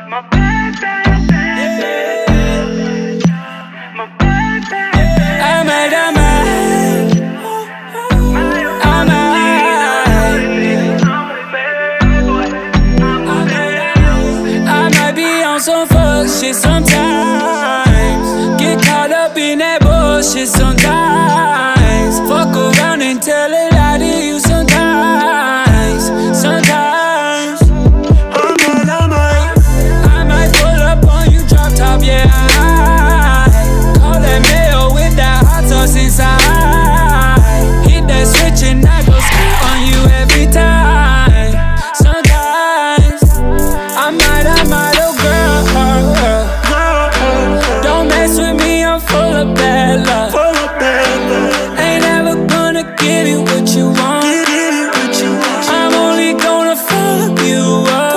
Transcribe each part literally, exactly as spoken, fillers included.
My bad, bad, bad, bad. My bad, bad, bad. I might, I might, I might, I might be on some fuck shit sometimes. Get caught up in that bullshit sometimes. Fuck around and tell a lie to you sometimes. Sometimes I might, I might, I might pull up on you drop top, yeah. I call that mail with that hot sauce inside. Hit that switch and I go ski on you every time. Sometimes I might, I might, oh girl, don't mess with me, I'm full of bad luck. Ain't never gonna give you what you want. I'm only gonna fuck you up.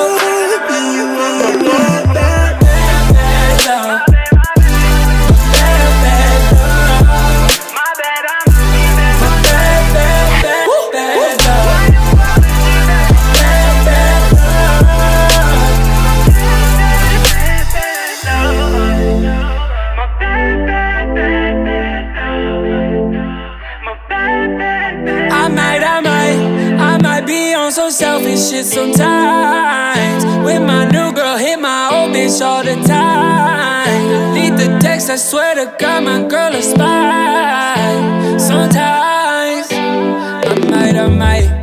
Bad, bad, bad love. Bad, bad love. My bad, I'm bad, Bad, bad, bad, bad love. Bad, bad love. My bad, bad, bad, bad. My bad, bad, bad. I might, I might, I might be on some selfish shit sometimes. With my new girl, hit my old bitch all the time. Lead the text, I swear to God, my girl a spy. Sometimes I might, I might.